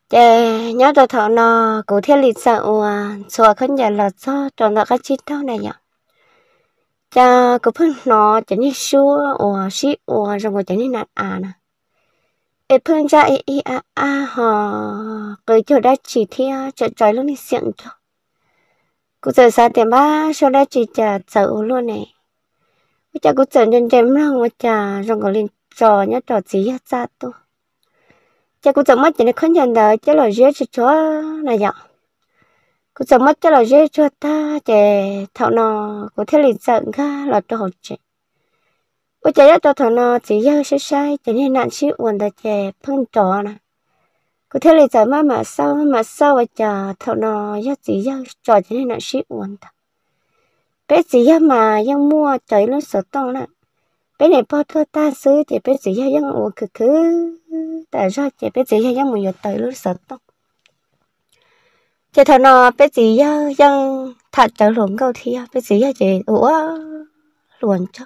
Chè nhớ cho thọ nó cụ thể lịch sử xóa khấn giờ là do tròn đó cái chi đâu này nhở cha cụ phân nó chỉ như xua xí rồi rồi chỉ như nạt nè em phân ra họ cười cho đã chỉ thia cho trời luôn đi xiên cho cụ giờ sao tiền ba sau đó chỉ trả sợ luôn này cha cụ giờ nhân chém ra mà cha rồi còn lên trò nhớ trò gì ra tôi cha cụ giờ mất chỉ nó khấn giờ đó chứ là dễ cho này nhở cô sợ mất cho là dễ cho ta để thọ nó có thể lịch giận ga là cho học trẻ cô chạy cho thọ nó chỉ giờ sai sai cho nên nạn chịu buồn ta trẻ phân trò nè có thể lịch giận mà sau bây giờ thọ nó giờ chỉ giờ trò cho nên nạn chịu buồn ta bé chỉ giờ màยังmua chạy lên sở tông nè bé này bao thưa ta xứ thì bé chỉ giờยังuống cứ tại ra chỉ bé chỉ giờยังmua nhiều chạy lên sở tông chị thằng nó bé gì ya yang thật trở luôn câu thi bé gì ya chị ủa luôn cho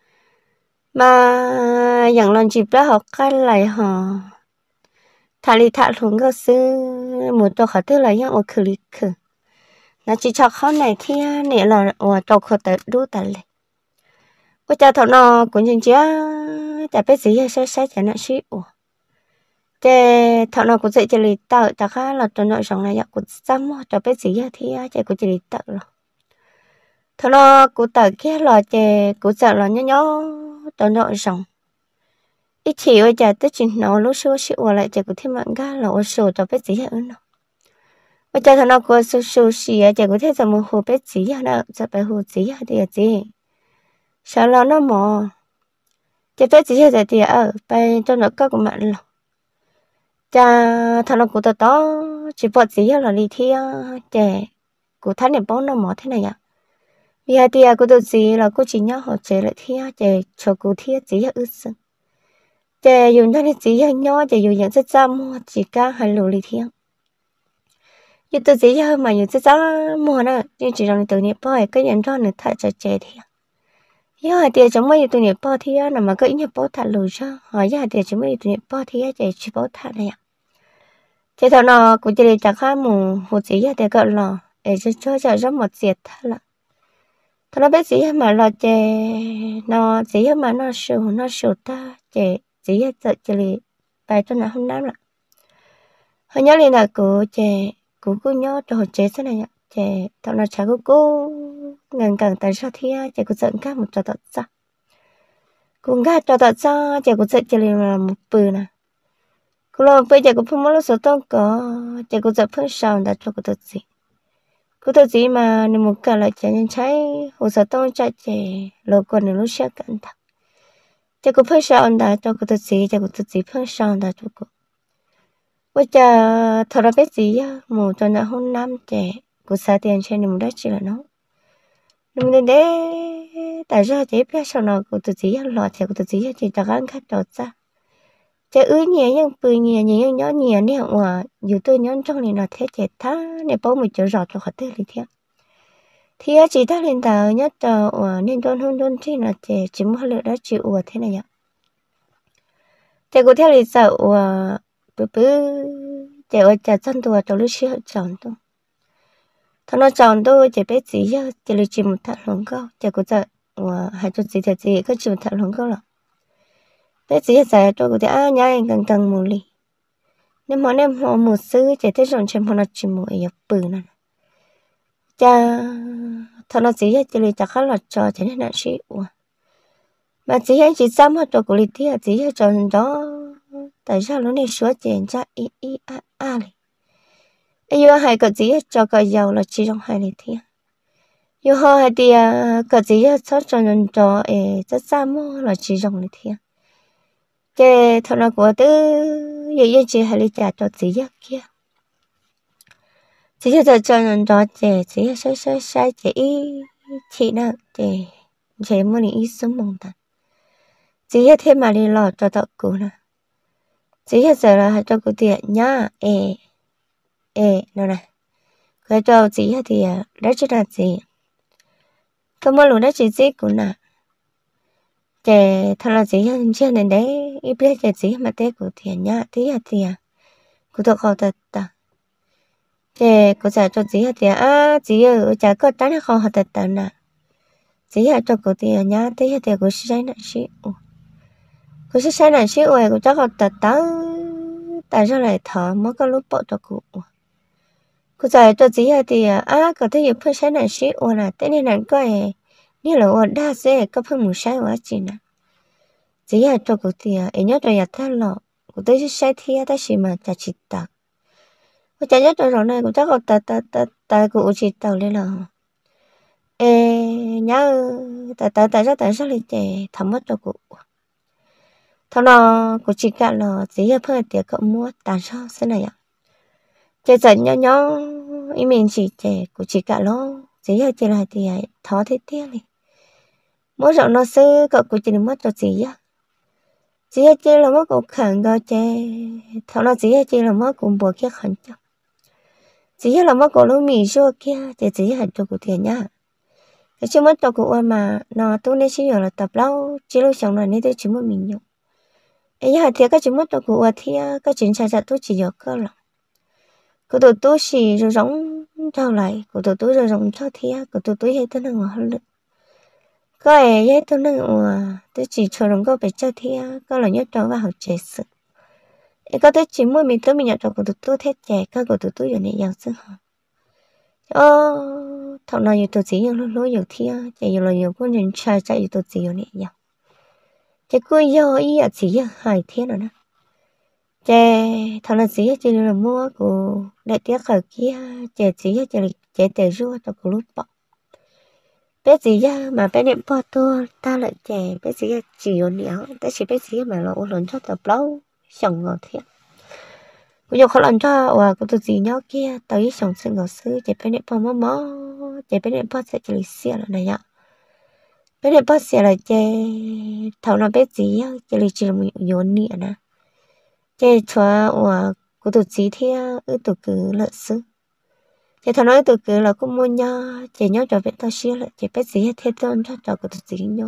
mà yang lần dịp đó học cái lại họ thà li thật luôn câu sư một chỗ họ tức là yang ở khử li khử nó chỉ choเขาnày thi này là ở chỗ họ tự đu tự lên cô cha thằng nó cũng như chứ tại bé gì ya sẽ cho nó xí ủa cái thằng nó cũng dạy cho lý tạo ta khá là cho nội sống này cũng xăm cho bé gì thì chạy cũng chỉ lý tạo rồi thằng nó cũng tạo kia là chạy cũng sợ là nhớ cho nội sống ít chỉ ở chạy tới chuyện nó lúc xưa xíu lại chạy cũng thêm mạng ga là ở sổ cho bé gì hơn nó ở chạy thằng nó cũng sổ xí chạy cũng thêm giờ một hồ bé gì nó giờ bé hồ gì thì gì sợ là nó mò chạy bé gì thì bé cho nó có của mạng rồi cha thằng nó cũng to chỉ bỏ gì là đi thi trẻ của thằng này bao nó mỏ thế này ạ vì hai tia của tôi gì là cô chỉ nhớ họ trẻ lại thi trẻ cho cô thi gì ư sưng trẻ dùng thằng này gì nhớ trẻ dùng những cái chăm chỉ cả hai lô đi thi như tôi gì hơn mà những cái chăm mua nữa nhưng chỉ rằng từ niệm bao cái nhận ra nữa thay trẻ trẻ thi nhớ hai tia chúng mấy từ niệm bao thi là mà cái niệm bao thằng lùi cho hỏi hai tia chúng mấy từ niệm bao thi trẻ chỉ bao thằng này ạ thế thằng nó cũng chỉ chắc khá mù một gì để gọi là để cho rất một diệt thôi là thằng nó biết gì mà là chè nó gì mà nó sưu ta chè gì chỉ bài cho nó không nắm là hồi nhớ liền là của cô nhớ cho hồi chế thế này nhá chè thằng nó chả cô ngần càng tại sao thì chè cô giận cả một trò tọt ra cũng cả trò tọt ra chè cô giận chỉ là một bự nè cô lo bây giờ cô không muốn số tông có chỉ cô dập phân sào đã cho cô tự gì mà nếu một cái là chỉ nên trái hồ số tông trái chỉ lo còn nếu lúc sẽ cẩn thận chỉ cô phân sào đã cho cô tự gì chỉ cô tự gì phân sào đã cho cô bây giờ thằng nó biết gì á một cho nó hôn năm trẻ cô xài tiền trên nếu đó chỉ là nó nhưng mà để tại sao chỉ biết sao nó cô tự gì lo chỉ cô tự gì chỉ cho ăn khách đột ra trẻ ứ nhẹ nhưng bự nhẹ nhẹ nhỏ nhẹ nè mà dù tôi nhớ trong này là thế trẻ thá này bố mình chở rõ cho họ tới thì chỉ ta lên tàu nhất tàu nên đôn thì là trẻ chỉ muốn lựa đã chịu thế này ạ trẻ có theo lịch sử bự trẻ ở trẻ chân tuổi cho lúc xưa chọn tôi thằng nó chọn tôi trẻ bé gì á trẻ lịch chỉ một thằng lớn cao trẻ có giờ hai chút gì thật gì có chỉ một thằng lớn cao là bé chỉ giải cho cô thì nhá càng mù lì nếu mà em họ một sư chỉ thấy rồi xem họ nó chỉ một ấy bự nè cha thằng nó chỉ lì chắc khá là cho cho nên là chỉ mà chỉ dám hết cho cô lì thì chỉ cho đó tại sao nó này sửa chèn cha lì yêu hai cái chỉ cho cái giàu là chỉ trong hai lì thì yêu hai thì cái chỉ cho nên cho rất dám là chỉ trong lì thì cái thằng nó của tư vậy chị hay đi trả cho chị kia chị cho nên đó chị sai chị nào chị muốn đi xuống mông ta chị thêm mà đi lọt cho tao cô nè chị giờ là cho cô tiền nhá nó này cái cho chị thì đó chỉ là gì tôi muốn luôn đó chị cũng nè trẻ thằng là gì hơn chưa nên đấy ít biết cái gì mà té của tiền nhá tí thì cô tôi khó thật ta thế cô giải cho chị thì chị ở chả có trái khó thật ta nè chị cho cô thì nhá thế thì cô sẽ nói chị cô sẽ sai này xíu rồi cô chắc họ tật tớ tại sao lại thở mới có lúc bỏ cho cô giải cho chị thì có thể giúp sai này xíu rồi là thế nên là coi như là ở đa sẽ có phần một sai quá chị nè chị cho cô thì nhớ rồi ya thay lọ cô tới sẽ sai thì ta chỉ mà chả chỉ tật cô chả nhớ rồi này cô chắc họ tật cô chỉ tật lên là nhớ tại sao lại chạy thầm mất cho cô thằng nào cũng chỉ cả là chỉ là phải tiệc cậu mua tàn sao thế này ạ chơi giận nhau ý mình chỉ trẻ cũng chỉ cả lo chỉ là chỉ là thì thó thế tiếc đi mỗi rộng nó sư cậu cũng chỉ được mất cho gì á chỉ là chỉ là mất cậu khẩn đó chơi thằng nào chỉ là chỉ là mất cũng buộc kia khẩn cho chỉ là mất cậu lúc mì xua kia thì chỉ là cho cụ tiền nhá cái chưa mất cho cụ mà nó tôi nên chỉ là tập lâu chỉ lúc xong là nên tôi chỉ một mình nhung ấy hả thì các chúng mất cho cụ thì các chuyện xảy ra tôi chỉ nhớ cơ là cụ tụi tôi chỉ rồi giống trao lại cụ tụi tôi rồi giống cho thì cụ tụi tôi hay tên là ngỏ hơn có ai hay tên là tôi chỉ cho rằng có phải cho thì có là nhớ trao và học trẻ sự ấy có tôi chỉ muốn mình tới mình nhận cho cụ tụi tôi thế trẻ các cụ tụi tôi giờ này giàu sự hả thằng nào nhiều tụi chỉ nhiều lối nhiều thì chạy nhiều là nhiều con nhân trai chạy nhiều tụi chỉ nhiều này giàu cái cuối giờ ý chỉ hai thiên rồi nè chè thằng là chỉ là mua của đại tiết khởi kia chè chỉ chè tè rùa cho của lúc bỏ bé gì ra mà bé niệm bỏ tôi ta lại chè bé gì chỉ ở néo ta chỉ bé gì mà nó lớn cho tập lâu sống ngọt thiệt bây giờ khó làm cho và cái gì nhau kia tới sống sinh ngọt sư chè bé niệm bỏ mó chè bé niệm bỏ sẽ chỉ xia là này ạ bé niệm bỏ xia là chè thằng nào bé gì chỉ là một nhốn nhẹ nè cái chúa và cụ tổ chí thì ư tổ cứ lợi sư cái thằng nói tổ cứ là cũng mua nhau chỉ nhau cho biết tao xíu lại chỉ biết gì hết tôn cho cụ tổ chí nhau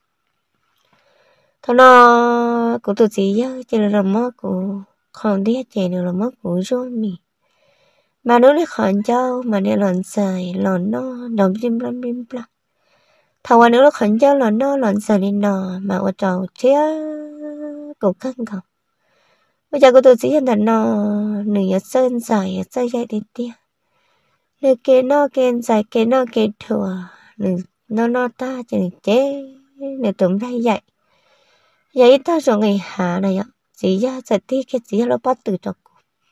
thằng nó cụ tổ chí chỉ là làm món của còn đi chỉ là làm món của rồi mì mà nó lại khẩn châu mà này lòn xài lòn nó đom bim bla thằng anh nó khẩn châu lòn nó lòn xài lên nọ mà ở trầu chia cụ căng không bây giờ cô tôi chỉ hiện là nó nửa sơn dài dây dây đi tia nửa kia nó kia dài kia nó kia thừa nửa nó ta chỉ chế nửa tụm đây vậy vậy ta rồi ngày hạ này ạ chỉ ra sẽ tí cái chỉ là bắt từ cho cô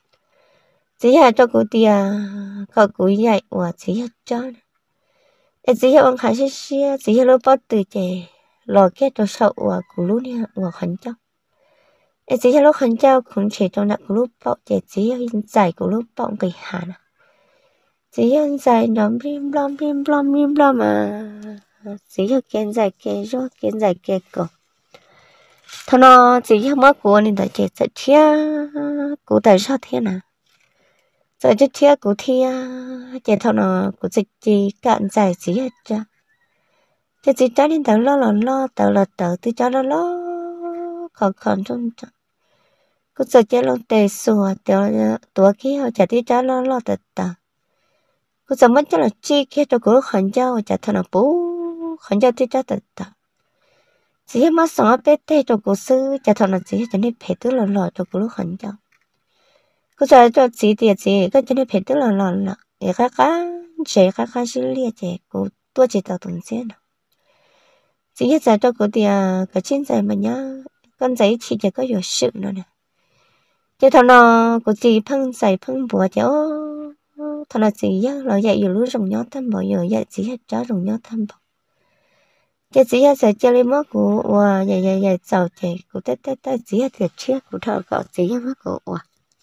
chỉ là cho cô tia cậu cô vậy và chỉ là cho chỉ là ông hải xí chỉ là bắt từ chế lò kia cho sậu và cô luôn nha và khẩn trong chỉ lúc hắn trao cũng chỉ trong nặng lúc bọc chỉ hình dài của lúc bọc cái hàn chỉ hình dài nó bim blam mà chỉ là kiến dài kia rồi kiến dài kia cổ thằng nó chỉ là mất của nên tại chỉ sẽ chia của tại sao thế nào giờ chỉ chia của thia chỉ thằng nó của chỉ cạn dài chỉ hết cha chỉ cho nên tao lo tao là tao tôi cho nó lo còn trong cứ sợ chết luôn tê sùa tuổi kia họ chả tí trả lo tật ta cứ sợ mất cho là chi kia cho cứ khẩn giao chả thằng nào bố khẩn giao tí trả tật ta chỉ mất sống bé tê cho cứ sư chả thằng nào chỉ cho nên phải tức là cho cứ khẩn giao cứ sợ cho chỉ tiền chỉ cái cho nên phải tức là để cái xí lia trẻ cứ tua chỉ tao tuần xe nào chỉ hết giờ cho cứ tiền cái trên giày mà nhá con giấy chỉ có nhiều sự nữa nè chứ thằng nó của chị phân xài phân bùa cháu thằng nó chị á là dạy nhiều lúc rồng nhó thăm bỏ giờ dạy chị hết trái rồng nhó thăm bỏ chứ chị hết sẽ chơi lên mất của và dạy giàu trẻ của tết chị hết thiệt chết của thằng cậu chị hết mất của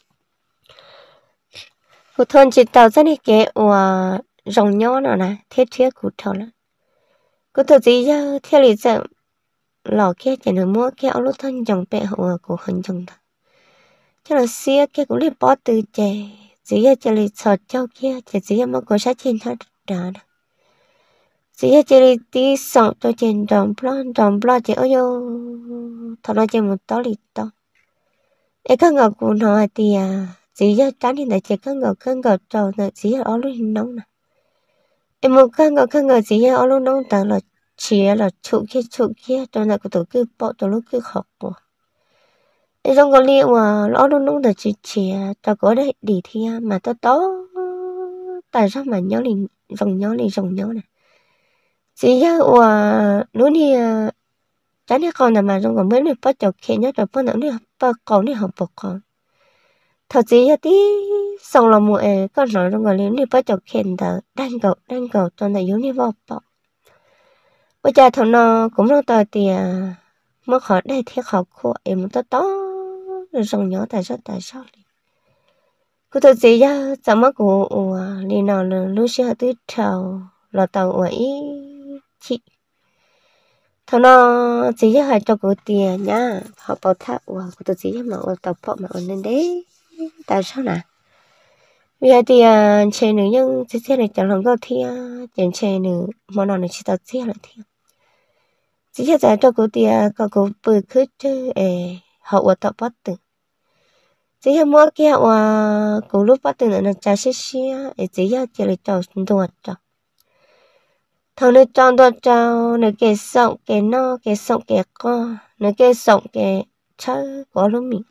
thôn chị tàu rất là cái và rồng nhó nào nè thiết thiết của thằng đó của thằng chị á theo lý do lò kia chỉ được mua cái áo lót thân dòng bẹ hậu của hình dòng đó cho là xia kia cũng lấy bỏ từ chè chỉ là chỉ lấy sọt châu kia chỉ mà có sát trên hết đó chỉ là chỉ lấy tí sọt cho trên đồng plon chỉ ở vô thằng nó chỉ một tó lít to ấy các ngọc của nó thì chỉ giờ tránh thì tại chỉ cân ngầu trâu là chỉ giờ ở luôn nông nè em một cân ngầu chỉ giờ ở luôn nông tao là chỉ là chụp kia cho nên cái tổ cứ bỏ tổ lúc cứ học của em trong cái liệu mà ở luôn nông là chỉ tao có đấy đi thi mà tao tó tại sao mà rồng nhớ này chỉ giờ lúc này tránh thì còn là mà trong còn mấy người bắt đầu khen nhất là bắt đầu này bắt còn này học bậc còn thật sự là tí xong là mùa con nói trong còn liền đi bắt đầu khen là đang cầu toàn là yếu như vào bọc bây giờ thằng nó cũng nó tờ thì mới khỏi đây thì học của em to to rồi rồng nhớ tại sao cứ thật sự ra sao mà của đi nào là lúc xưa tới trào là tàu ấy chị thằng nó chỉ là hai cho cô tiền nhá họ bảo thạo của tôi chỉ mà ở tập họ mà ở nên đấy tại sao nè bây giờ thì chơi nữ nhưng chỉ này chẳng lòng có thi chẳng chơi nữ món nào này chỉ tao chơi là thi chỉ là cho cô tiền cô bự cứ chơi họ ở tập bắt tử chỉ là mua kia cô lúc bắt tử là trả xí chỉ là cho đồ cho thằng nó chọn đồ cho nó cái sống cái con nó cái sống cái chơi có lúc mình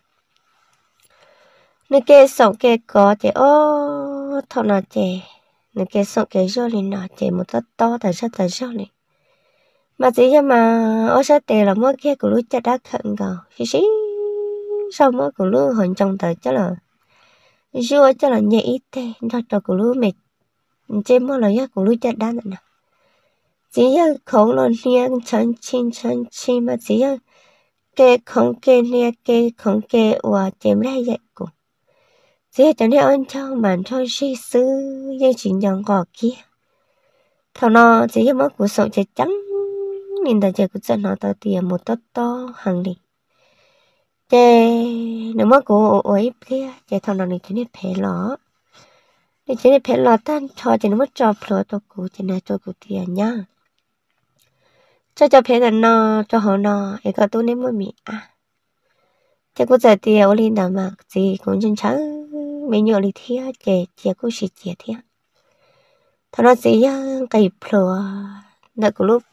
nó cái sống cái có thì thằng nào chị nó cái sống cái rồi liền nào chị một tát to tại sao này mà chỉ cho mà sao tiền là mỗi kia của lũ cha đã khẩn cầu xí sao mỗi của lũ hình trong tờ chắc là chưa chắc là nhẹ ít thế cho của lũ mệt trên mỗi là của lũ cha đã nè chỉ là không là niên chân chín mà chỉ là cái không cái nia cái không cái và chém ra vậy cũng chỉ là cho nên anh cho mình thôi suy sư như chuyện nhận gò kia thằng nó chỉ là mất của sậu chạy trắng nên ta chơi của dân họ tao tiền một tát to hàng đi chơi nếu mất của ấy kia chơi thằng nào này chỉ nên phải lỏ để chỉ nên phải lỏ tan cho chỉ nó mất cho phở cho cụ chỉ này cho cụ tiền nhá cho phải là nó cho họ nó ấy có tôi nên mua mì chắc có giờ thì ở lên đảo mà gì cũng chân trắng mấy nhiều lý thia chè cũng chỉ chè thia thằng nó chỉ cày phở đợi của lúc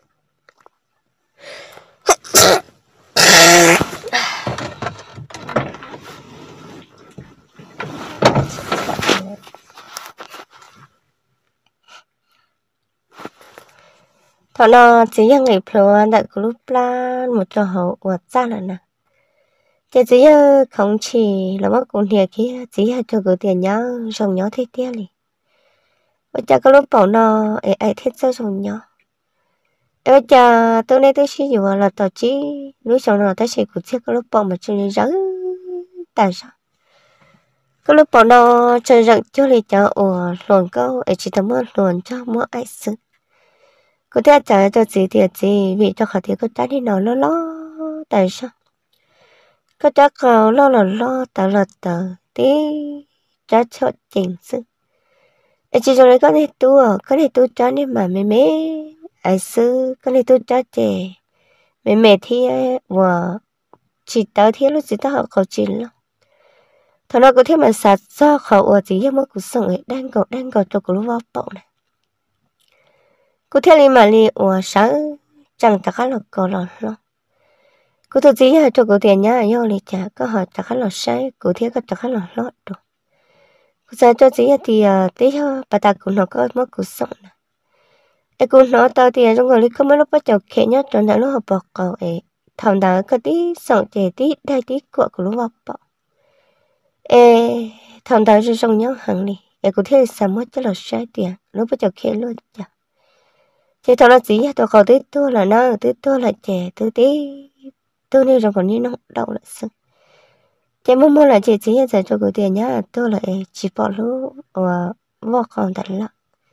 thằng nó chỉ ngày phở đợi của lúc plan một trò hậu ở ra là nè chỉ không chỉ là mất cùng thiệt kia chỉ là cho cái tiền nhá xong nhá thế tiếc đi bây giờ cái lúc bảo nó ấy thích sao xong nhá bây giờ tôi này tôi sử dụng là tao chỉ lúc sau nó ta sẽ cũng thích cái lúc bảo mà chơi như rắn tại sao cái lúc bảo nó chơi rắn cho lấy cho luồn câu ấy chỉ tao muốn luồn cho muốn ai xử có thể trả cho gì thì gì vì cho khả thi có trái đi nó lo tại sao có chắc lo tao là tao tí trả cho chính sự chỉ cho nên có thể tu trả nên mà mẹ ai sư có thể tu trả chè mẹ thì và chỉ tao thì lúc chỉ tao học khẩu chín lắm thằng nào có thể mà sát do khẩu ở gì nhưng mà cũng sống ấy đang cầu cho cái lúc vào bậu này có thể là mà li ở sáng chẳng ta khá là cầu lo có thể gì là cho cái tiền nhá yêu li chả có hỏi ta khá là sai có thể có ta khá là lót được giờ cho gì thì tí cho bà ta cũng nó có mất cuộc sống này em cũng nói tao thì trong người không mới lúc bắt đầu khéo nhất trong đó lúc học bậc cầu ấy thằng đó có tí sống trẻ tí đai tí của lúc học bậc ê thằng đó rồi trong nhau hàng đi em cũng thấy sao mất cho là sai tiền lúc bắt đầu khéo luôn chả chỉ thằng nó chỉ tao cầu tí tôi là nó tí tôi là trẻ tôi tí tôi nên rồi còn như nó đau là sao chị muốn là chị chỉ giờ cho cô tiền nhá tôi là chỉ bỏ lú vô còn thật lắm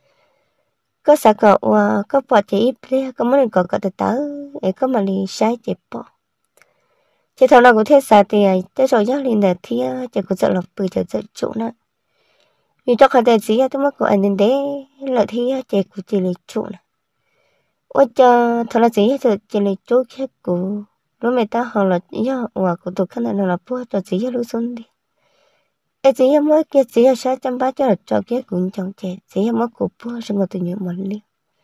có sao cậu có bỏ chị ít đi có muốn cậu cậu tới có mà đi sai chị bỏ chị thằng nào cũng thế sao thì tới rồi nhá liền để thì chị cũng sợ là bự chị sợ chỗ nữa vì cho khả thể gì tôi mất của anh đến đấy là thì chị cũng chỉ lấy chỗ này ôi cha thằng nào gì thì chỉ lấy chỗ khác của lúc mẹ ta họ là nhá của tụi khán giả là bố cho gì lúc xuống đi ấy chỉ mới kia chỉ là sáu trăm ba cho là cho kia cũng trong trẻ chỉ mới cụ bữa xong rồi tự nhiên một liền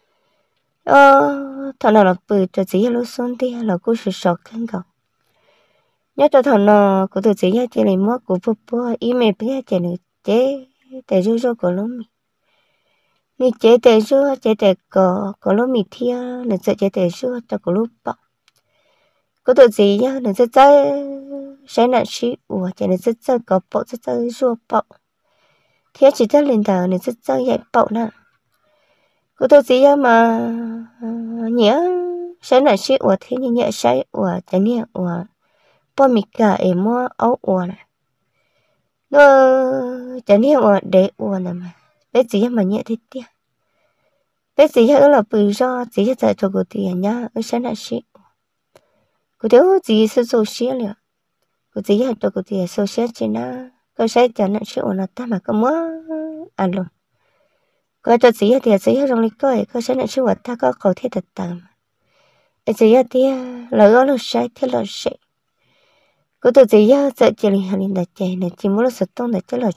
thằng nào là bự cho chỉ là xuống đi là cũng sự sọt khăn cầu nhớ cho thằng nào cũng tự chỉ là chỉ là mới cụ bữa ý mẹ biết chỉ nữa chế để rú của nó mi chế để rú chế để có nó mi thia nữa sẽ chế để rú cho của lúc bọc có tự chỉ nhá nữa sẽ chơi sẽ là xí ủa chỉ nữa sẽ chơi có bọc sẽ chơi rú bọc thì chỉ chơi lên đầu nữa sẽ chơi dạy bọc nè cô tôi chỉ mà nhớ sẽ là xí ủa thế nhưng nhớ sai ủa chẳng nhớ ủa bao mì cả em mua áo ủa này nó chẳng nhớ ủa để ủa nè mà bé chỉ mà nhớ thế tiếc bé chỉ là bự do chỉ cho cô tiền nhá ở sẽ là xí cô thiếu gì sự số xí liền cô chỉ cho cô tiền số xí chỉ na cô sẽ chẳng là xí ủa là ta mà có mua ăn luôn cô cho chỉ thì chỉ trong lịch coi cô sẽ là xí ủa ta có cầu thiết thật tầm chỉ thì là nó sai thì là sai cô tôi chỉ sợ chỉ là hành động chạy này chỉ muốn là sự tôn để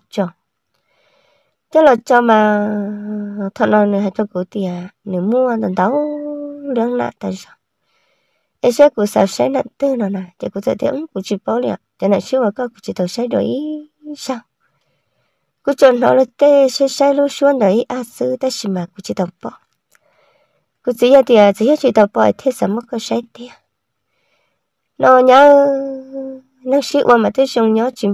cho là cho mà thằng nào này hay cho cô thì nếu mua đàn đấu lương lại tại sao em sẽ cô sao sai nạn tư nào nè chỉ cô sẽ tiếng cô chỉ bảo liền cho nên xíu mà cô chỉ tao sai đổi sao cô cho nó là tê sai lúc xuống đấy sư ta chỉ mà cô chỉ tao bỏ cô chỉ tao bỏ thế sao mà cô sai tiền nó nhớ nó sĩ mà tôi xong nhớ chuyện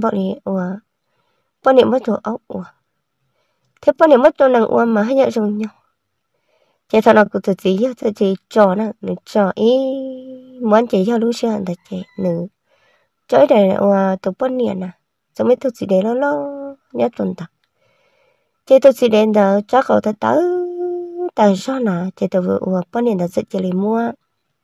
bọn niệm mất đồ ốc thế bọn niệm mất đồ nàng mà hay nhớ dùng nhau chỉ thằng nào cũng tự chỉ trò nè nữ trò ý muốn chỉ cho lúc xưa là chỉ nữ chơi này tụi bọn niệm nè xong mấy tôi chỉ để lo nhớ tuần tập chỉ tôi chỉ để đó chắc cậu ta tới tại sao nè chỉ tôi vừa bọn niệm là sẽ chỉ lấy mua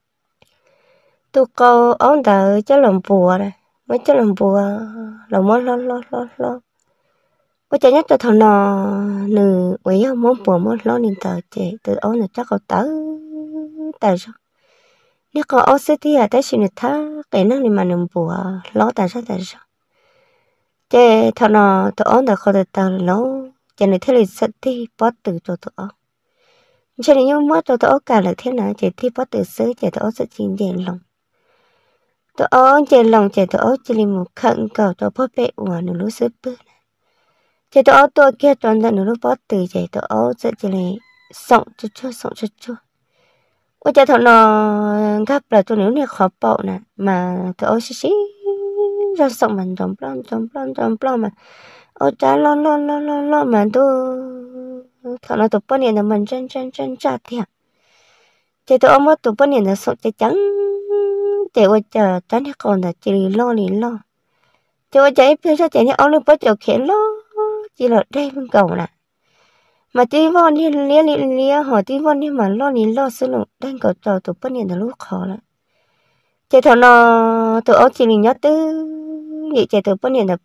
tôi câu ông ta cho làm bùa này mấy cho làm bùa là muốn lo có chắc nhất cho thằng nào nữ ấy muốn bùa muốn lo nên tờ chị từ ông này chắc có tới tại sao nếu có ông sẽ thì tại sao người ta cái năng này mà làm bùa lo tại sao chị thằng nào tụi ông đã có được tờ lo chị này thế là sẽ thì bắt từ cho tụi ông cho nên nhưng mà tụi ông cả là thế nào chị thì bắt từ sớm chị tụi ông sẽ chinh đèn lòng tụi ông chị lòng chị tụi ông chỉ là một khẩn cầu tụi bố bé của nó lúc sớm bữa chị tụi ông tôi kia toàn là nó lúc bắt từ chị tụi ông sẽ chỉ là sống cho ôi cha thằng nó gặp là tụi nó khó bảo nè mà tụi ông xí ra sống mình trong plon mà ôi cha lo mà tôi thằng nó tụi bọn này là mình chân chặt thiệt chị tụi ông mất tụi bọn này là sống chắc chắn chị ơi chờ chắn hết còn là chỉ lo chị ơi chạy phía sau chị này ông lúc bắt đầu khẽ lo chỉ là đây bên cầu nè mà tí von đi lia hỏi tí von đi mà lo xử lượng đang cầu trò tụi bất nhiên là lúc khó lắm chị thằng nó tụi ông chỉ mình nhớ tư vậy chị tụi bất nhiên là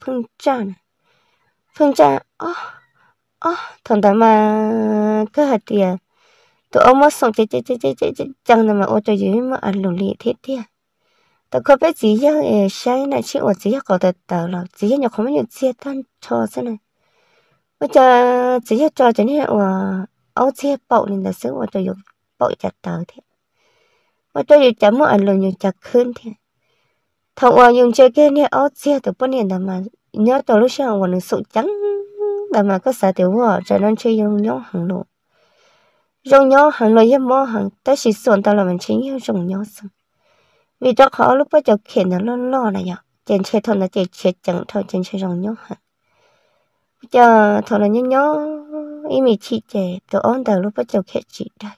phương cha thằng ta mà cứ hạt tiền tụi ông mất xong chị chẳng là mà ô tô dưới mà ăn lùi lịa thế tao có biết gì chứ sai này chị ở gì có tờ là gì nhỏ không biết chia tan cho thế này bây giờ chỉ cho nên là áo chia bậu nên là sướng cho dùng bậu chặt tờ thế mà cho dùng chấm một ăn lùi dùng chặt hơn thế thằng dùng chơi kia nè áo chia từ bao nhiêu mà nhớ từ lúc sáng còn sụt trắng mà có sợ tiểu cho nên chơi dùng nhau hàng lùi với mò hàng tới chỉ xuân tao là mình chính yêu dùng nhau xong vì cho khó lúc bắt đầu khiển nó lo này nhở trên chơi thôi là chỉ chết chẳng thôi trên chơi dùng nhau hả giờ thôi là nhớ ý mình chị trẻ tụi ông đầu lúc bắt đầu khiển chị đây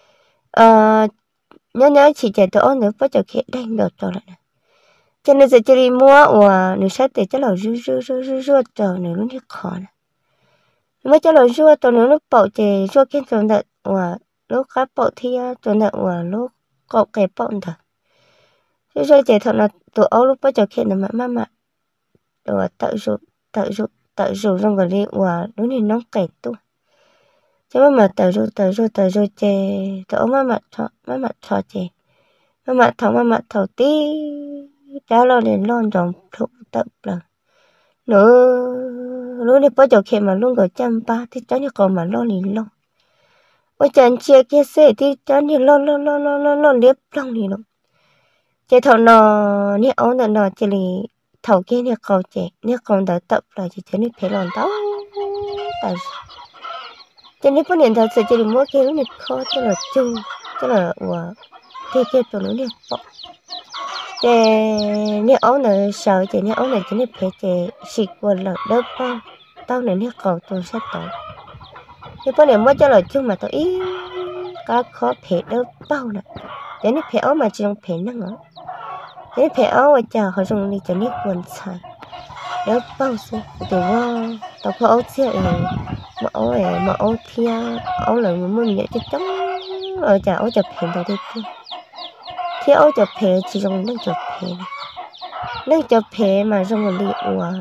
nhớ chị trẻ tụi ông lúc bắt đầu khiển đây được rồi này cho nên giờ đi mua nửa sát để cho là rưa chờ nửa lúc khó này mới cho là rưa tụi nửa lúc bậu thì rưa cái tụi đợt lúc cá bậu thì tụi đợt lúc cậu cái bậu đợt rồi chị thật là tụi ông lúc bắt đầu khiển là mà rồi tự dụng trong cái này lúc này nó kẹt tu chứ mà tự dụng chị tụi ông mà thọ chị mà thọ tí đã lo liền lo trong thuộc tập là nữa lúc này bắt đầu khi mà luôn có chăm ba thì cho như còn mà lo liền lo ôi chẳng chia kia xe thì cho như lo liếp lòng liền lo chị thằng nó nè ông nó chỉ là thầu kia nè cầu chị nè còn đã tập là chỉ cho nên phải làm tao tại cho nên có điện thoại sẽ chỉ mua kia lúc này khó cho là chung cho là thì kia cho nó nè bỏ chị nè ông nó sợ chị nè ông này chỉ nên phải chị xịt qua là đỡ bao tao này nè cầu tôi sẽ tao thì có điện mua cho là chung mà tao ý có khó phải đỡ bao nè cho nên phải ông mà chỉ không phải năng ở thế phải áo ở chợ họ dùng đi cho nít quần xài đỡ bao giờ từ tao có áo chia mà áo thia áo là mình nhẹ chứ chấm ở chợ áo chụp hình tao đi kia thì áo chụp hình chỉ dùng nước chụp hình mà dùng còn đi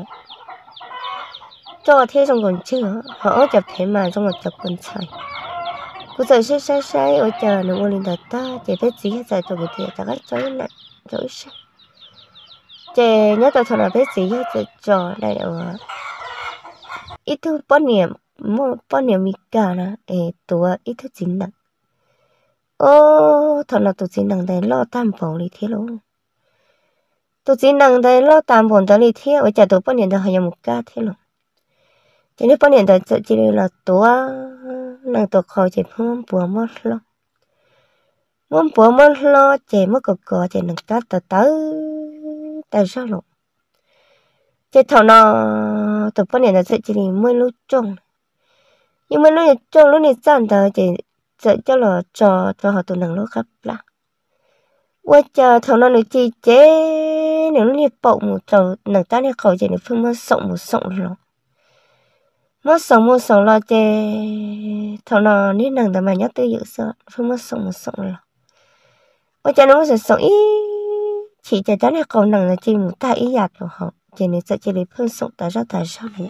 cho thế dùng còn chưa họ áo chụp hình mà dùng còn chụp quần xài cứ giờ sai ở chợ nó mua lên ta chỉ biết gì hết giờ cho cái tiền cho cái cho này cho cái chị nhớ tôi thằng nào biết gì hết trò đây là ít thứ bao niệm mi cả nè tụi ít thứ chính nặng ô thằng nào tụi chính nặng đây lo tam phòng đi thế luôn tụi chính nặng đây lo tam phòng đó đi thế ở chợ tụi bao niệm đó hay một ca thế luôn cho nên bao niệm đó chỉ là tụi nàng tụi khỏi chỉ muốn bùa mất lo chị mất cò chị nặng cá tới tại sao luôn chị thằng nào tụi bọn này là sẽ chỉ mới lúc trông nhưng mà lúc trông lúc này chán đời chị sợ cho là cho họ tụi nàng lúc gặp là qua chờ thằng nào nữa chị chế nếu lúc này bậu một trầu nàng ta này khẩu chị này phương mất sống rồi mất sống là chị thằng nào nên nàng ta mà nhắc tới dự sợ phương mất sống rồi qua chờ nó sẽ sống ý chỉ cho ta này khẩu nàng là chị một ta ý nhạt của họ chị này sẽ chỉ lấy phương sống tại sao này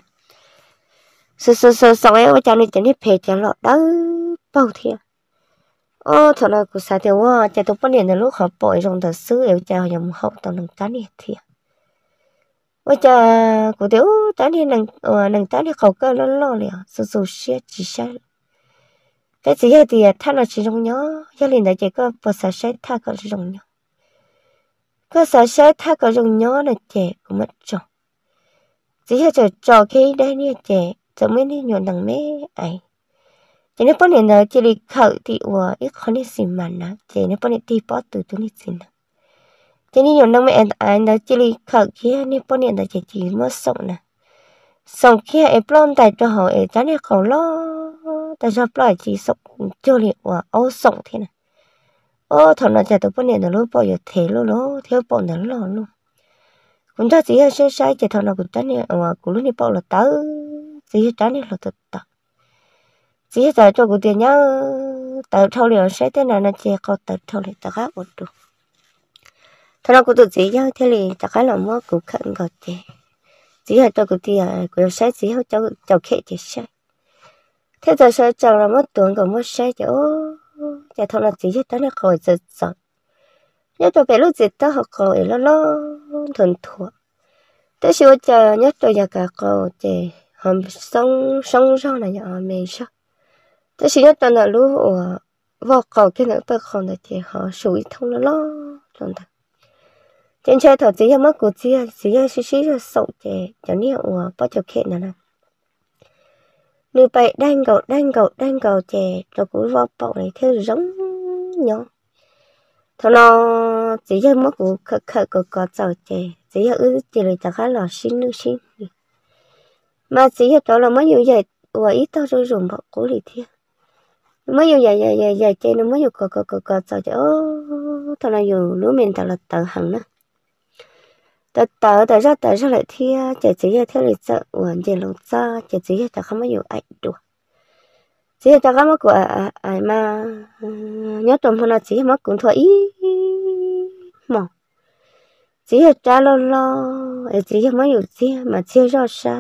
sợ em cho nên chỉ need phải cho nó đỡ bao thiệt thật là cũng sao thì quá cho tôi bắt điện là lúc họ bội trong thật xứ em cho dòng học tao nâng tán đi thiệt ôi cha của tiểu tán đi nâng tán đi khẩu cơ lo liền sự xe chỉ sai cái gì thì thay là chỉ trong nhớ cho nên là chỉ có bớt sợ sai thay có trong nhớ có sợ sai thay có trong nhớ là trẻ cũng mất chồng chỉ là trò khi đây nè trẻ giờ mới đi nhọn đằng mấy ai cho nên bọn này chỉ đi khẩu thì ít khó đi xin mà nè cho nên bọn này đi bỏ từ tôi đi xin cho nên nhọn đằng mấy anh đó chỉ đi khẩu kia nên bọn này chỉ mất sống nè sống kia em plon tại cho họ em chán này khẩu lo tại sao plon chỉ sống cho liệu sống thế này thằng nào chạy tụi bọn này lúc bao giờ thế luôn theo bọn này luôn cũng ta chỉ là sai chỉ thằng nào cũng chán này cũng lúc này bao là tới chỉ chán này là thật chỉ là cho cụ tiền nhá tự thâu liệu sẽ thế nào nó chỉ có tự thâu liệu tất cả một được thằng nào cũng tự chỉ nhá thế thì tất cả là mua cụ khẩn gọi chỉ là cho cụ tiền cụ sẽ chỉ là cho khệ chỉ sai thế giờ sẽ chẳng là mất tuần còn mất sai chứ chỉ thằng nào chỉ cho nó khỏi giật giật nhớ cho bé lúc giật tao học khỏi lo thuần thuộc tới siêu chờ nhớ cho nhà cả cậu chỉ hầm sống rau này nhà mình sao tới siêu nhất là lúc vào cầu cái nữa tôi không được thì họ sủi thông nó lo rồi ta trên chơi thầu chỉ là mất của chỉ là xí rồi sầu chỉ cho nên bao giờ kẹt nè nếu vậy đang cầu chỉ rồi cũng vào bọc này theo giống nhau thằng nó chỉ là mất của khờ có giàu chỉ là chỉ là chắc là xin mà chỉ là đó là mấy nhiều vậy ít tao rồi dùng bọc của lì thiệt mấy nhiều vậy chơi nó mấy nhiều có sao chứ thằng này nhiều lúa mình tao là tờ hằng nữa tờ ra lại thia chỉ là theo lịch sử chỉ là sao chỉ là không mấy nhiều ảnh được chỉ là không có ai mà nhớ trong hôm nay chỉ mất cũng thôi ý mà chỉ là trả lo chỉ là mấy nhiều gì mà chơi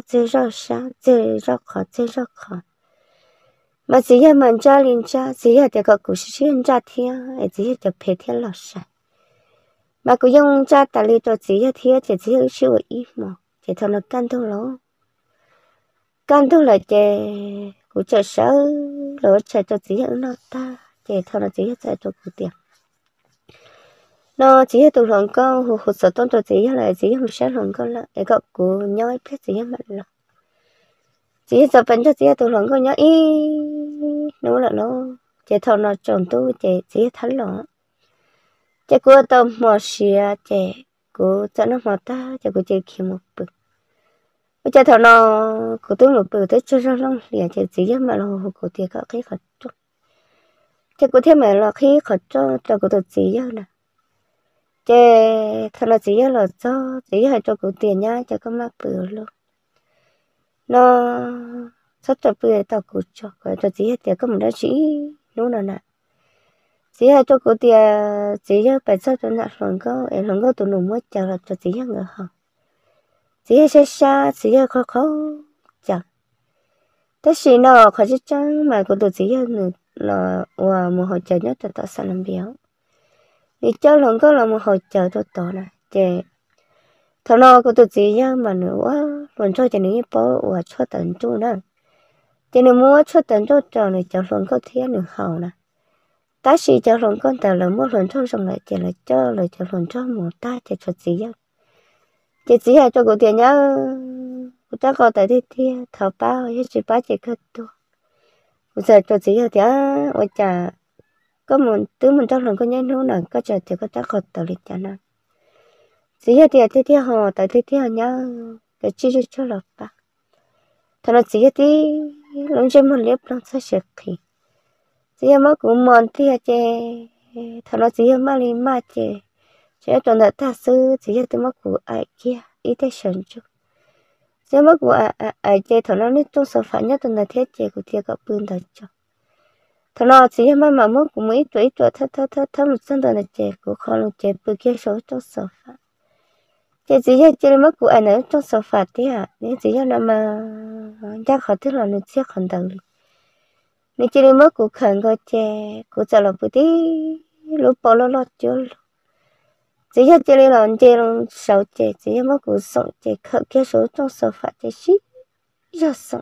rất khó mà chỉ là mình cha liền cha chỉ là để có cuộc sống cha thiên chỉ là để phải thiên là sai mà cứ dùng cha ta li cho chỉ là thiên chỉ là siêu ít mà chỉ thằng nó can thu là chỉ cũng chờ sợ rồi chờ cho chỉ ở nó ta chỉ thằng nó chỉ chờ cho cụ tiền nó chỉ tụ lòng con hồ sợ tôn cho chỉ là chỉ hồ sáng lòng con là để có cụ nhói phết chỉ mà là chỉ sợ bệnh cho chỉ tụ lòng con nhói ý nó là nó chỉ thằng nó trồng tu chỉ thắng nó chỉ của tao mò xìa chỉ của cho nó mò ta chỉ của chỉ khi một bự chỉ thằng nó của tôi một bự tới cho nó long liền chỉ mà là hồ của tiền có cái khẩn chút chỉ của thêm mà là khi khẩn cho của tôi chỉ nè chỉ thằng nó chỉ là cho chỉ hay cho của tiền nhá chỉ có mắc bự luôn nó sắp cho bự tao của cho chỉ tiền có một đứa chỉ nó nè chỉ hay cho cô tia chỉ cho bài sao cho nạt lần có tụi nó mới chờ là cho chỉ người họ chỉ hay xa chỉ hay khó chờ thế gì nó khó chứ chẳng mà cô tụi chỉ hay là một hồi chờ nhất cho tao sang làm béo thì cho lần có là một hồi chờ cho tao này chị thằng nó cô tụi chỉ hay mà nữa lần cho cho những bố và cho tận chú nữa cho nên mua cho tận chú trò này chờ lần có thiên nữa hậu nè ta chỉ cho lòng con ta là một lần trong xong lại chỉ là cho lần trong một ta chỉ cho chỉ hay cho cô tiền nhá cô ta có tại thì thảo bao hết chỉ ba chỉ cất tu bây giờ cho chỉ hay thì ôi chà có một thứ mình trong lòng con nhá nó là có chờ thì có ta có tạo lịch cho nó chỉ hay thì họ tại thì họ nhá cái chi cho lộc ba thằng nó chỉ thì lúc chơi một liếp nó sẽ sực thì chỉ mà cũng mòn thì chị thằng nó chỉ mà đi mà chị trong đó ta sư chỉ tôi mà cũng ai kia ít thế sẵn chút chỉ mà cũng ai chị thằng nó nít trong số phận nhất trong đó thế chị cũng thiệt gặp bươn thật cho thằng nó chỉ mà mất cũng mấy tuổi thắt một sân đó là chị cũng khó lòng chị bươn kia số trong số phận chị mà cũng ai nữa trong số phận thế à nên chỉ là mà chắc khó thứ là nó sẽ không đầu nên chỉ mất cuộc khẩn coi chè cuộc trả lời bữa tí lúc bỏ lo chưa chỉ cho chỉ là chè luôn sầu chè chỉ mất cuộc sống chè khẩn kia số trong sở phạt chè xí giờ sống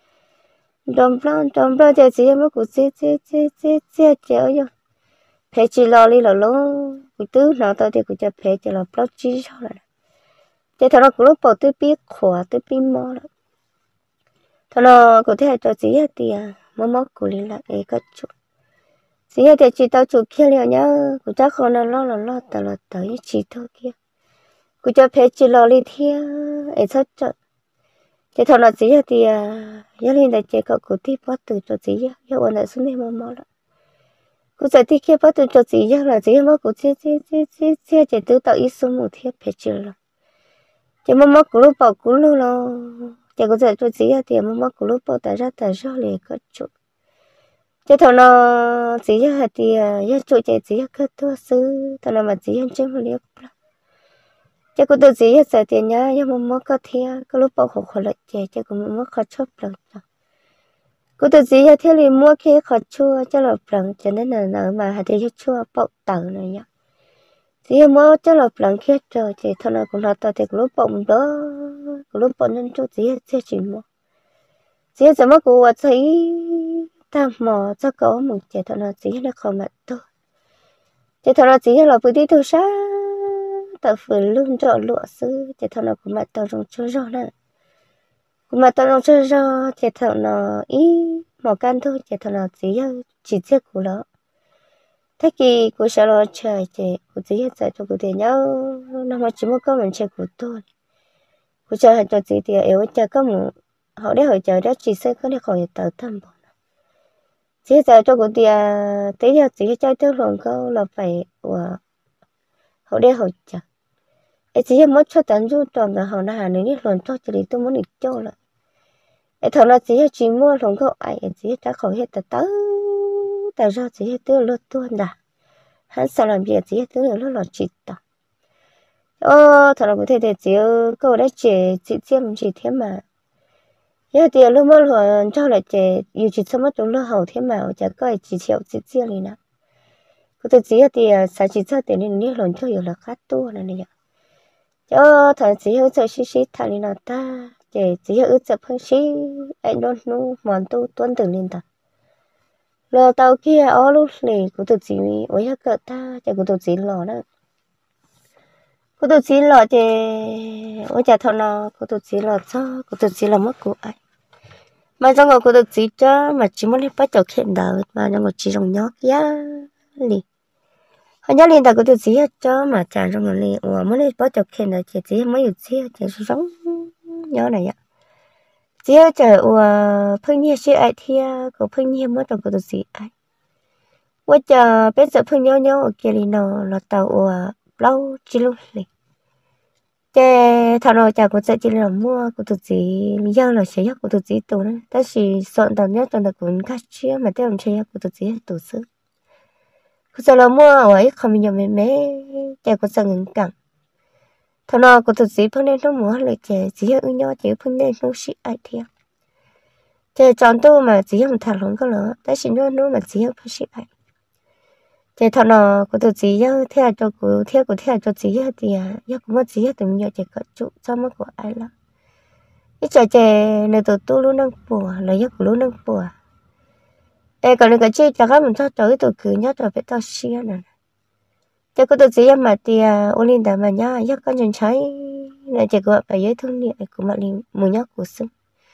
đom lo chè chỉ mất cuộc chè ở giờ phải chỉ lo đi là luôn cuộc tứ nào tao thì cuộc chè phải chỉ là bao chi sao lại chè thằng nó cũng lúc bỏ tới biết khỏa tới biết mò rồi thằng nó có thể cho chỉ tiền mà mất của liên lạc ấy có chút chỉ là chỉ tao chụp kia liền nhá của chắc không nó lo tới chỉ thôi kia của cho phê chỉ lo đi theo ấy rất chậm chỉ thằng nào chỉ là thì nhớ lên đây chỉ có của tí bắt từ cho chỉ nhớ ôn lại xuống đây mà mò lại của giải thì kia bắt từ cho chỉ nhớ là chỉ mất của chỉ tự tạo ít số một thiết phê chỉ là chỉ mà mất của lúc bảo của lúc lo chỉ có giải cho chỉ là thì mà mất của lúc bảo tại ra liền có chút chỉ thằng nó chỉ là thì giờ chỗ chỉ là cái thua sư thằng nào mà chỉ là chân liệt chỉ có tôi chỉ là tiền nhá nhưng mà có theo có lúc bảo khó lại chỉ cũng mất khó chốt lần có tôi chỉ là theo liền mua cái khó chua cho là lần cho nên là mà hạt thì chua bọc tàu này nhá chỉ mua cho là lần kia rồi chỉ thằng nào cũng là tao thì lúc bọng đó lúc bọng nên chỗ chỉ mua chỉ là mà cô thấy ta mò cho có một trẻ thằng nào chỉ là không mặt thôi trẻ thằng nào chỉ là bữa đi thu sa ta vừa luôn cho lụa sư trẻ thằng nào cũng mặt tao trong chơi rõ nè cũng mặt tao trong chơi rõ trẻ thằng nào ý mò can thôi trẻ thằng nào chỉ chết của nó thế thì của sao lo chơi trẻ của chỉ hết cho của tiền nhau nó mà chỉ muốn có mình chơi của tôi của chơi hay cho chỉ tiền yếu chơi có một họ để họ chơi đó chỉ sẽ có để khỏi tự thân chỉ giờ cho cô tia tới giờ chỉ chơi tới lòng câu là phải họ để họ chờ chỉ mất cho tận du tròn là họ nào này lòng cho chỉ tôi muốn đi cho lại thằng nào chỉ mua lòng câu ai chỉ đã khỏi hết tới tại sao chỉ tới lót tuôn đã hắn sao làm việc chỉ tới lót chỉ ta thằng nào có thể để chỉ câu đấy chỉ chiêm chỉ thế mà giờ thì lúc mà họ cho lại chị yêu chỉ xong mất trong lúc hậu thế mà chả có chỉ chịu chỉ riêng này nè có tôi chỉ thì sao chỉ cho tiền nên nhiều lần cho nhiều là khá to này này cho thằng chỉ hơi sợ xí thằng này nào ta chỉ hơi sợ phân xí anh don't know mòn tu tuân từ lên ta lò tàu kia ó lúc này của tụi chị ôi hết cỡ ta chỉ của tụi chị lò đó của tụi chị lò thì ôi chả thằng nào của tụi chị lò cho của tụi chị là mất của ai mà trong của tụi chị cho mà chỉ muốn đi bắt chậu khen đầu mà trong chỉ trong nhóc giá liền họ nhớ liền ta của tụi chị hết cho mà chả trong người liền muốn đi bắt chậu khen đầu chỉ mới được chỉ sống nhớ này ạ chỉ chờ phương nhiên sẽ ai thì của phương nhiên mất rồi của tụi chị ai bây giờ bây giờ phương nhau nhau ở kia thì nó là tàu lâu chỉ lúc này cái thằng nào chả có chạy chỉ là mua của tụi chị giờ là sẽ của tụi chị tụ nữa ta chỉ soạn tàu nhất tàu là cũng khác chia mà theo ông chơi của tụi chị tụ sự cứ giờ là mua ở không nhiều mấy mấy chả có sợ ngừng cẳng thằng nào của tụi chị phương nên nó mua lại chả chỉ ở nhau chỉ phương nên nó sĩ ai thiệt chả chọn tôi mà chỉ không thằng lớn có lỡ ta chỉ nó mà chỉ không sĩ ai chỉ thằng nào của tụi chị nhớ theo cho chị thì nhớ cũng có chị tụi mình chỉ có chủ cho mất của ai là cái trò chơi này tụi tôi luôn đang bùa là nhớ của luôn đang bùa ê còn cái chơi chắc mình cho tới tụi cứ nhớ rồi phải tao xia nè chỉ có tụi chị mà thì Olin đã mà nhá nhớ con chân trái này chỉ có phải giới thương niệm của bạn liền muốn nhớ của sinh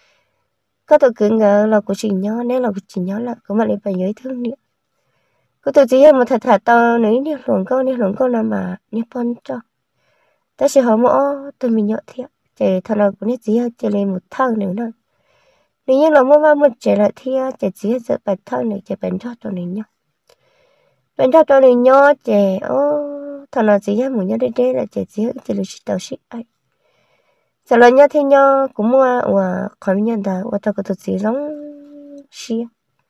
có tụi cứ ngờ là của chị nhớ nếu là của chị nhớ là của bạn liền phải giới thương niệm cô tôi chỉ một thật tao nếu như luồng câu nào mà như con cho ta sẽ hỏi mỗi tôi mình nhớ thiệt để thằng nào cũng biết chỉ chỉ lên một thằng nữa nè nếu như là một trẻ lại thì chỉ sẽ bài thằng này chỉ bài cho này nhá bài cho này nhá chỉ thằng nào chỉ muốn nhớ đây là chỉ là tao sĩ ai sau đó nhớ thì nhớ cũng mua và khỏi nhận ta và tao có tôi chỉ giống xí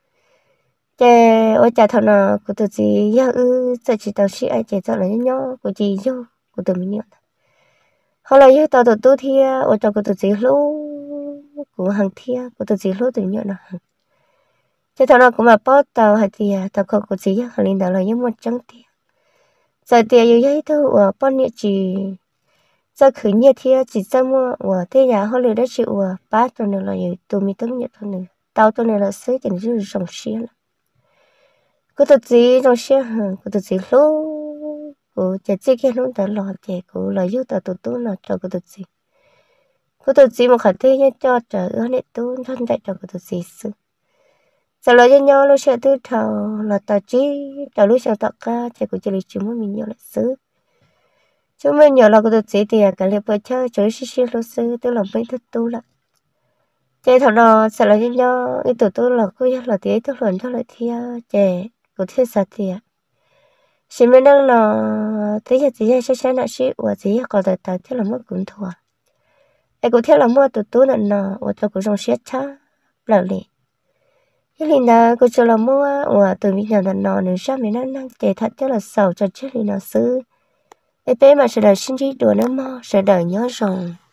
ở nhà thằng nào của tụi chị giờ giờ chỉ tao sĩ ai chỉ cho là nhau của chị vô của tụi mình nhận họ là tao tụi tôi thì ở trong của tụi chị lú của hàng thia của tụi chị lú tụi nhận là chứ thằng nào cũng mà bắt tao hay thì tao không của chị hàng linh đạo là những một trắng tiền giờ tiền như vậy thôi ở bao nhiêu chỉ giờ khởi nhiệt thì chỉ cho mua ở thế nhà họ lừa đã chịu ba tuần nữa là tụi mình tính nhận tuần nữa tao tuần này là sấy tiền rơi ròng xía cô tự chỉ trong xe hàng cô tự chỉ lú cô chỉ kia luôn ta lo chỉ cô là giúp ta tụt là cho cô tự chỉ một khả thi nhé cho trời ơi này tôi thân đại cho cô tự chỉ sự sau đó cho nhau lúc sẽ thứ thầu là ta chỉ ta lúc sau ta ca chỉ cô chỉ lấy chúng mình nhau là sự chúng mình nhau là cô tự chỉ thì cái liệu bữa chơi chơi xí lúc sự tôi làm mấy thứ tu là chơi thằng nào sau đó cho nhau cái tụi tôi là cô là tí tôi lần cho lại thi chơi của thiên sát thì chỉ mình đang là thế giờ chỉ sẽ là chỉ và chỉ có thể tại thế là mất cũng thua ai cũng theo là mua tụt tụt là và cho cũng trong xét cha là lì cái lì nào cũng cho là mua và từ bây giờ là nó nữa sao mình đang để thật cho là sầu cho chết lì nào xứ ai bé mà sẽ đợi sinh trí đùa nữa mà sẽ đợi nhớ rồi